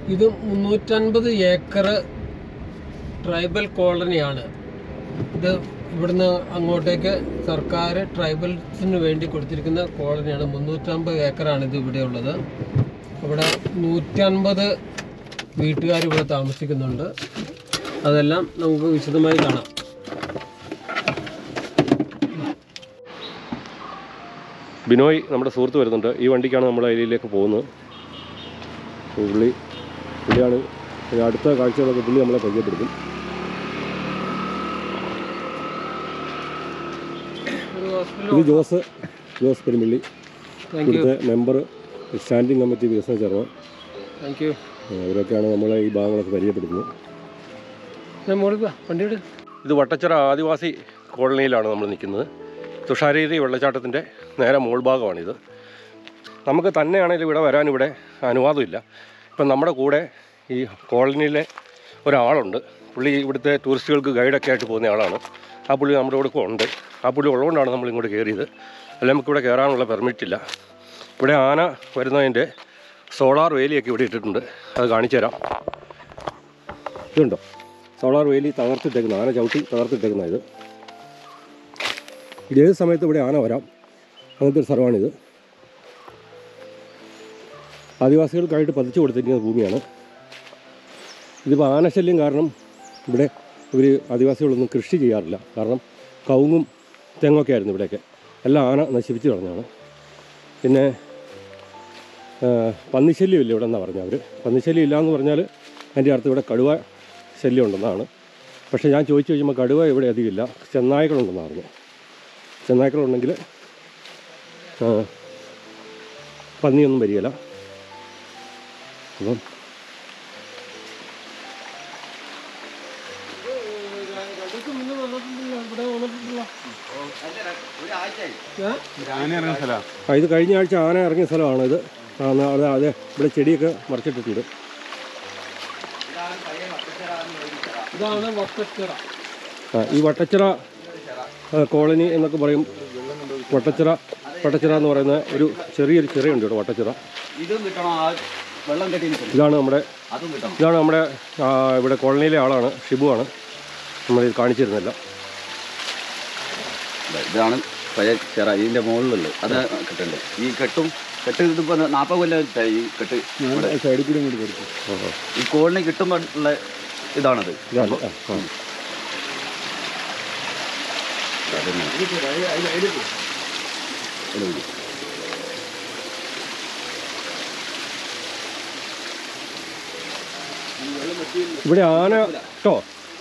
ഇത് 350 acre tribal കോളനിയാണ്. ഇത് ഇവിടുന്ന് അങ്ങോട്ടേക്ക് സർക്കാർ ട്രൈബൽസിന് വേണ്ടി കൊടുത്തിരിക്കുന്ന കോളനിയാണ്. 350 ഏക്കറാണ് ഇത് ഇവിടെ ഉള്ളത്. ഇവിടെ 150 വീട്ടുകാർ ഇവിടെ താമസിക്കുന്നുണ്ട്. അതെല്ലാം നമുക്ക് വിശദമായി കാണാം. ബിനോയ് നമ്മുടെ സുഹൃത്ത് വരുന്നുണ്ട്. ഈ വണ്ടിക്കാണ് നമ്മൾ അതിലേക്ക് പോകുന്നത്. പുള്ളിയാണ് അടുത്ത കാഴ്ചകളൊക്കെ പുള്ളി നമ്മളെ പരിചയപ്പെടുത്തും. ഇത് ജോസ് പെരുമ്പള്ളി, ഇവിടുത്തെ മെമ്പർ, സ്റ്റാൻഡിംഗ് കമ്മിറ്റി വികസന ചെയർമാൻ. അവരൊക്കെയാണ് നമ്മളെ ഈ ഭാഗങ്ങളൊക്കെ പരിചയപ്പെടുത്തുന്നത്. ഇത് വട്ടച്ചിറ ആദിവാസി കോളനിയിലാണ് നമ്മൾ നിൽക്കുന്നത്. തുഷാരഗിരി വെള്ളച്ചാട്ടത്തിൻ്റെ നേരെ മോൾ ഭാഗമാണിത്. നമുക്ക് തന്നെയാണെങ്കിലും ഇവിടെ വരാനിവിടെ അനുവാദമില്ല. ഇപ്പം നമ്മുടെ കൂടെ ഈ കോളനിയിലെ ഒരാളുണ്ട്. പുള്ളി ഇവിടുത്തെ ടൂറിസ്റ്റുകൾക്ക് ഗൈഡൊക്കെ ആയിട്ട് പോകുന്ന ആളാണ്. ആ പുള്ളി നമ്മുടെ കൂടെ ഉണ്ട്. ആ പുള്ളി ഉള്ളതുകൊണ്ടാണ് നമ്മൾ ഇങ്ങോട്ട് കയറിയത്. അല്ലെങ്കിൽ നമുക്കിവിടെ കയറാനുള്ള പെർമിറ്റ് ഇല്ല. ഇവിടെ ആന വരുന്നതിൻ്റെ സോളാർ വേലിയൊക്കെ ഇവിടെ ഇട്ടിട്ടുണ്ട്. അത് കാണിച്ചു തരാം. ഇതുണ്ടോ സോളാർ വേലി തകർത്തിട്ടേക്കുന്ന, ആന ചവിട്ടി തകർത്തിട്ടേക്കുന്ന ഇത്. ഏത് സമയത്ത് ഇവിടെ ആന വരാം, അങ്ങനത്തെ ഒരു സ്ഥലമാണിത്. ആദിവാസികൾക്കായിട്ട് പതിച്ചു കൊടുത്തിരിക്കുന്ന ഭൂമിയാണ്. ഇതിപ്പോൾ ആനശല്യം കാരണം ഇവിടെ ഇവർ ആദിവാസികളൊന്നും കൃഷി ചെയ്യാറില്ല. കാരണം കവുങ്ങും തെങ്ങൊക്കെ ആയിരുന്നു ഇവിടെയൊക്കെ. എല്ലാം ആന നശിപ്പിച്ച് കളഞ്ഞാണ്. പിന്നെ പന്നിശല്യം ഇല്ല ഇവിടെ എന്നാണ് പറഞ്ഞത് അവർ. പന്നിശല്യം ഇല്ല എന്ന് പറഞ്ഞാൽ അതിൻ്റെ അർത്ഥം ഇവിടെ കടുവ ശല്യം ഉണ്ടെന്നാണ്. പക്ഷേ ഞാൻ ചോദിച്ചു കഴിയുമ്പോൾ കടുവ ഇവിടെ അധികമില്ല, ചെന്നായ്ക്കളുണ്ടെന്നാണ് പറഞ്ഞത്. ചെന്നായ്ക്കളുണ്ടെങ്കിൽ പന്നിയൊന്നും വരികയില്ല. അപ്പം ഇത് കഴിഞ്ഞ ആഴ്ച ആന ഇറങ്ങിയ സ്ഥലമാണ് ഇത്. അതെ, ഇവിടെ ചെടിയൊക്കെ മറിച്ചിട്ടിട്ടുണ്ട്. ഈ വട്ടച്ചിറ കോളനി എന്നൊക്കെ പറയും. വട്ടച്ചിറ എന്ന് പറയുന്ന ഒരു ചെറിയൊരു ചിറയുണ്ട് ഇവിടെ വട്ടച്ചിറ. ഇതാണ് നമ്മുടെ ഇവിടെ കോളനിയിലെ ആളാണ്, ഷിബുവാണ്. നമ്മളിത് കാണിച്ചിരുന്നില്ല. ഇതാണ് പഴയ ചിറ. ഇതിൻ്റെ മുകളിലുള്ളത് അത് കെട്ടുണ്ട്. ഈ കെട്ട് ഇതിപ്പോൾ 40 കൊല്ലം ഈ കെട്ട് സൈഡിൽ കൂടി ഇങ്ങോട്ട് കൊടുക്കും. ഈ കോളനി കിട്ടുമ്പോൾ ഉള്ള ഇതാണത്. ഇവിടെ ആന കേട്ടോ,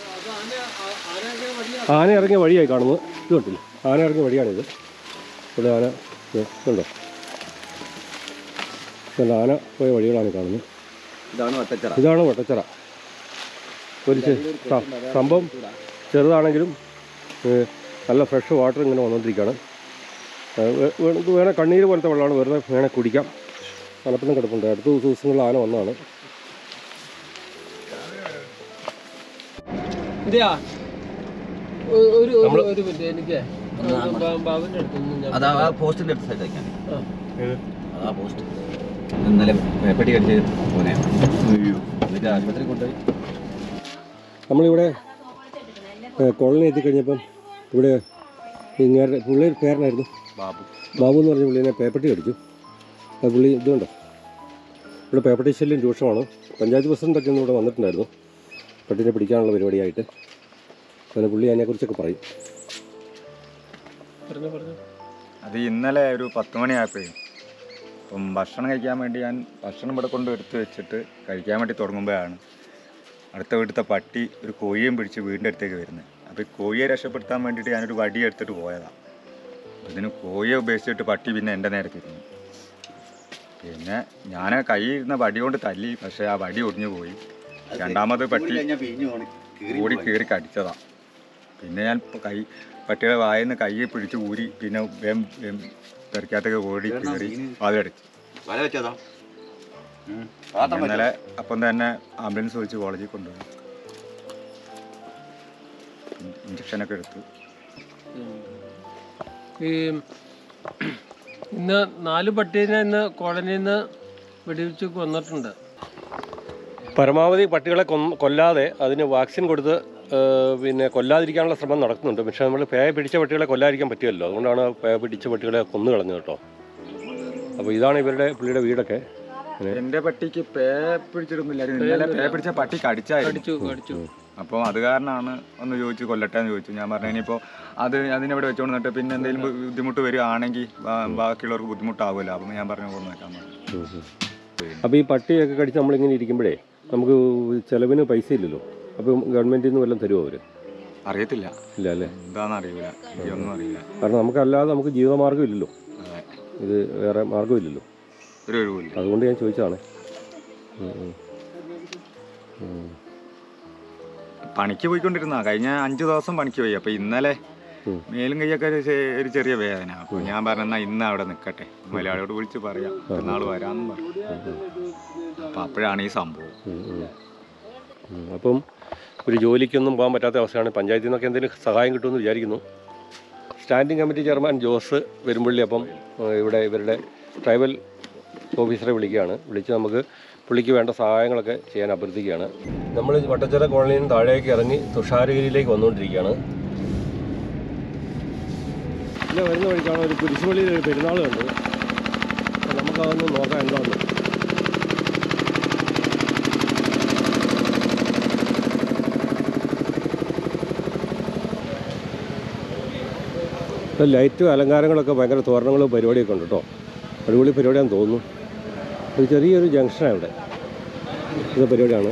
ആന ഇറങ്ങിയ വഴിയായി കാണുന്നത്. ഇത് കണ്ടില്ല, ആന ഇറങ്ങിയ വഴിയാണിത്. ഇവിടെ ആന ഉണ്ടോ, ആന പോയ വഴികളാണ് കാണുന്നത്. ഇതാണ് വട്ടച്ചിറ. ഒരു സംഭവം ചെറുതാണെങ്കിലും നല്ല ഫ്രഷ് വാട്ടർ ഇങ്ങനെ വന്നുകൊണ്ടിരിക്കുകയാണ്. വേണേൽ കണ്ണീര് പോലത്തെ വെള്ളമാണ്, വെറുതെ വേണേൽ കുടിക്കാം. മലപ്പുറം കിടപ്പുണ്ട്. അടുത്ത ദിവസങ്ങളിൽ ആന വന്നതാണ്. എനിക്ക് ഇന്നലെ പേപ്പട്ടി കടിച്ച് പോനെ എന്നിട്ട് ആശുപത്രി കൊണ്ടുപോയി. നമ്മളിവിടെ കോളനി എത്തിക്കഴിഞ്ഞപ്പം ഇവിടെ ഇങ്ങനെ പുള്ളിയുടെ പേരനായിരുന്നു ബാബു എന്ന് പറഞ്ഞ പുള്ളിനെ പേപ്പട്ടി കടിച്ചു. ആ പുള്ളി ഇതുകൊണ്ടോ ഇവിടെ പേപ്പട്ടി ശല്യം രൂക്ഷമാണ്. പഞ്ചായത്ത് പ്രസിഡൻ്റൊക്കെ ഒന്നും ഇവിടെ വന്നിട്ടുണ്ടായിരുന്നു പട്ടിനെ പിടിക്കാനുള്ള പരിപാടിയായിട്ട്. അങ്ങനെ പുള്ളി അതിനെക്കുറിച്ചൊക്കെ പറയും. അത് ഇന്നലെ ഒരു 10 മണിയായപ്പോഴേ അപ്പം ഭക്ഷണം കഴിക്കാൻ വേണ്ടി ഞാൻ ഭക്ഷണം ഇവിടെ കൊണ്ട് എടുത്ത് വെച്ചിട്ട് കഴിക്കാൻ വേണ്ടി തുടങ്ങുമ്പോഴാണ് അടുത്ത വീട്ടിലത്തെ പട്ടി ഒരു കോഴിയും പിടിച്ച് വീടിൻ്റെ അടുത്തേക്ക് വരുന്നത്. അപ്പോൾ ഈ കോഴിയെ രക്ഷപ്പെടുത്താൻ വേണ്ടിയിട്ട് ഞാനൊരു വടി എടുത്തിട്ട് പോയതാണ്. ഇതിന് കോഴിയെ ഉപേക്ഷിച്ചിട്ട് പട്ടി പിന്നെ എൻ്റെ നേരെ തിരിഞ്ഞു. പിന്നെ ഞാൻ കൈയിരുന്ന വടി കൊണ്ട് തല്ലി, പക്ഷേ ആ വടി ഒടിഞ്ഞു പോയി. രണ്ടാമത് പട്ടി ഓടി കയറി കടിച്ചതാണ്. പിന്നെ ഞാൻ പട്ടിയുടെ വായിൽ നിന്ന് കൈ പിടിച്ച് ഊരി പിന്നെ പെരക്കകത്തൊക്കെ ഓടി കയറി വാതിലടച്ചു. ഇന്നലെ അപ്പം തന്നെ ആംബുലൻസ് വിളിച്ച് കോളേജിൽ കൊണ്ടുപോയി ഇഞ്ചക്ഷനൊക്കെ എടുത്തു. ഇന്ന് 4 പട്ടീനെ ഇന്ന് കോളനിയിൽ നിന്ന് വെടിവെച്ച് കൊന്നിട്ടുണ്ട്. പരമാവധി പട്ടികളെ കൊല്ലാതെ അതിന് വാക്സിൻ കൊടുത്ത് പിന്നെ കൊല്ലാതിരിക്കാനുള്ള ശ്രമം നടക്കുന്നുണ്ട്. പക്ഷേ നമ്മൾ പേ പിടിച്ച പട്ടികളെ കൊല്ലാതിരിക്കാൻ പറ്റുമല്ലോ, അതുകൊണ്ടാണ് പേ പിടിച്ച പട്ടികളെ കൊന്നു കളഞ്ഞത് കേട്ടോ. അപ്പോൾ ഇതാണ് പുള്ളിയുടെ വീടൊക്കെ. എൻ്റെ പട്ടിക്ക് പേ പിടിച്ചിട്ടൊന്നുമില്ലായിരുന്നു. ഇന്നലെ പേ പിടിച്ച പട്ടി കടിച്ചു. അപ്പോൾ അത് കാരണമാണ് ഒന്ന് ചോദിച്ചു കൊല്ലട്ടെന്ന് ചോദിച്ചു. ഞാൻ പറഞ്ഞു ഇനിയിപ്പോൾ അതിനവിടെ വെച്ചുകൊണ്ട് നിന്നിട്ട് പിന്നെ എന്തെങ്കിലും ബുദ്ധിമുട്ട് വരികയാണെങ്കിൽ ബാക്കിയുള്ളവർക്ക് ബുദ്ധിമുട്ടാവുമല്ലോ. അപ്പം ഞാൻ പറഞ്ഞു കൊന്നു വെക്കാൻ പറഞ്ഞു. അപ്പോൾ ഈ പട്ടിയൊക്കെ കടിച്ച് നമ്മളിങ്ങനെ ഇരിക്കുമ്പോഴേ നമുക്ക് ചിലവിന് പൈസ ഇല്ലല്ലോ. അപ്പം ഗവൺമെൻറ്റിൽ നിന്ന് വല്ലതും തരുമോ അവർ? അറിയത്തില്ല. ഇല്ല അല്ലേ? എന്താണെന്ന് അറിയില്ല, എനിക്കൊന്നും അറിയില്ല. കാരണം നമുക്കല്ലാതെ നമുക്ക് ജീവിതമാർഗ്ഗം ഇല്ലല്ലോ, ഇത് വേറെ മാർഗ്ഗമില്ലല്ലോ, ഒരു ഒഴിവില്ല. അതുകൊണ്ട് ഞാൻ ചോദിച്ചതാണ്. പണിക്ക് പോയിക്കൊണ്ടിരുന്ന കഴിഞ്ഞ 5 ദിവസം പണിക്ക് പോയി. അപ്പോൾ ഇന്നലെ മേലും കൈയൊക്കെ ഒരു ചെറിയ വേദന. അപ്പോൾ ഞാൻ പറഞ്ഞാൽ ഇന്ന് അവിടെ നിൽക്കട്ടെ, മലയാളിയോട് വിളിച്ച് പറയാം, നാൾ വരാമെന്ന് പറഞ്ഞു. അപ്പം അപ്പോഴാണ് ഈ സംഭവം. അപ്പം ഒരു ജോലിക്കൊന്നും പോകാൻ പറ്റാത്ത അവസ്ഥയാണ്. പഞ്ചായത്തിൽ നിന്നൊക്കെ എന്തെങ്കിലും സഹായം കിട്ടുമെന്ന് വിചാരിക്കുന്നു. Standing committee chairman Jose Varumpalli അപ്പം ഇവിടെ ഇവരുടെ ട്രൈബൽ ഓഫീസറെ വിളിച്ച് നമുക്ക് പുള്ളിക്ക് വേണ്ട സഹായങ്ങളൊക്കെ ചെയ്യാൻ അഭ്യർത്ഥിക്കുകയാണ്. നമ്മൾ വട്ടച്ചിറ കോളനിയിൽ നിന്ന് താഴേക്ക് ഇറങ്ങി തുഷാരഗിരിയിലേക്ക് വന്നുകൊണ്ടിരിക്കുകയാണ്. പിന്നെ വരുന്ന വഴിക്കാണ് ഒരു കുരിശുപള്ളിയിൽ ഒരു പെരുന്നാൾ കണ്ടത്. അപ്പോൾ നമുക്കതൊന്ന് നോക്കാം എന്താണെന്ന്. ലൈറ്റും അലങ്കാരങ്ങളൊക്കെ ഭയങ്കര തോരണങ്ങളും പരിപാടിയൊക്കെ ഉണ്ട് കേട്ടോ. അടിപൊളി പരിപാടിയാണെന്ന് തോന്നുന്നു. ഒരു ചെറിയൊരു ജംഗ്ഷനാണ് ഇവിടെ, ഇത് പരിപാടിയാണ്.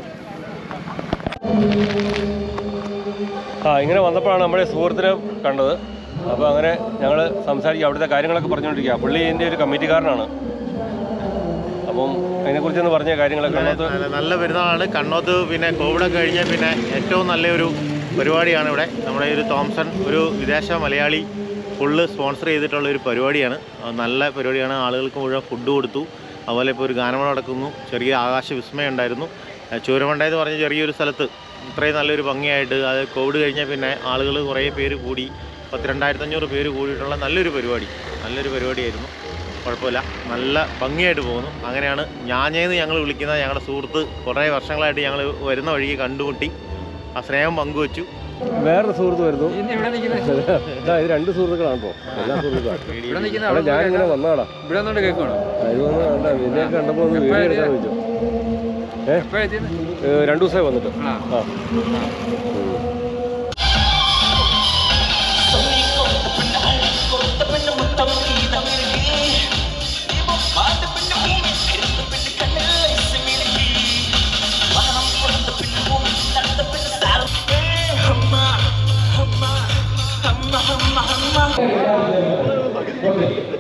ഇങ്ങനെ വന്നപ്പോഴാണ് നമ്മുടെ സുഹൃത്തിനെ കണ്ടത്. അപ്പോൾ അങ്ങനെ ഞങ്ങൾ സംസാരിക്കുക, അവിടുത്തെ കാര്യങ്ങളൊക്കെ പറഞ്ഞുകൊണ്ടിരിക്കുക. പുള്ളി ഇതിൻ്റെ ഒരു കമ്മിറ്റിക്കാരനാണ്. അപ്പം അതിനെക്കുറിച്ചൊന്ന് പറഞ്ഞ കാര്യങ്ങളൊക്കെ. നല്ല പെരുന്നാളാണ് കണ്ണോത്ത്. പിന്നെ കോവിഡ് കഴിഞ്ഞ പിന്നെ ഏറ്റവും നല്ലൊരു പരിപാടിയാണ് ഇവിടെ. നമ്മുടെ ഒരു തോംസൺ ഒരു വിദേശ മലയാളി ഫുള്ള് സ്പോൺസർ ചെയ്തിട്ടുള്ള ഒരു പരിപാടിയാണ്. നല്ല പരിപാടിയാണ്. ആളുകൾക്ക് മുഴുവൻ ഫുഡ് കൊടുത്തു. അതുപോലെ ഇപ്പോൾ ഒരു ഗാനമേള നടക്കുന്നു. ചെറിയ ആകാശ വിസ്മയം ഉണ്ടായിരുന്നു. ചൂരമണ്ട എന്ന് പറഞ്ഞ ചെറിയൊരു സ്ഥലത്ത് ഇത്രയും നല്ലൊരു ഭംഗിയായിട്ട്, അത് കോവിഡ് കഴിഞ്ഞാൽ പിന്നെ ആളുകൾ കുറേ പേര് കൂടി 22,500 പേര് കൂടിയിട്ടുള്ള നല്ലൊരു പരിപാടിയായിരുന്നു. കുഴപ്പമില്ല, നല്ല ഭംഗിയായിട്ട് പോകുന്നു. അങ്ങനെയാണ് ഞാഞ്ഞേന്ന് ഞങ്ങൾ വിളിക്കുന്ന ഞങ്ങളുടെ സുഹൃത്ത്. കുറേ വർഷങ്ങളായിട്ട് ഞങ്ങൾ വരുന്ന വഴിക്ക് കണ്ടുമുട്ടി, ആ സ്നേഹം പങ്കുവച്ചു. വേറൊരു സുഹൃത്ത് വരുന്നു. ഇത് 2 സുഹൃത്തുക്കളാണോ? എല്ലാ സുഹൃത്തുക്കളാണ്. ഞാനിങ്ങനെ വന്നാടാ ഇവിടെ വന്നോണ്ട് കേൾക്കണോ? ഇതിനെയൊക്കെ കണ്ടപ്പോൾ ഒന്ന് വീഡിയോ എടുക്കാൻ വെച്ചു. 2 ദിവസമായി വന്നിട്ട്.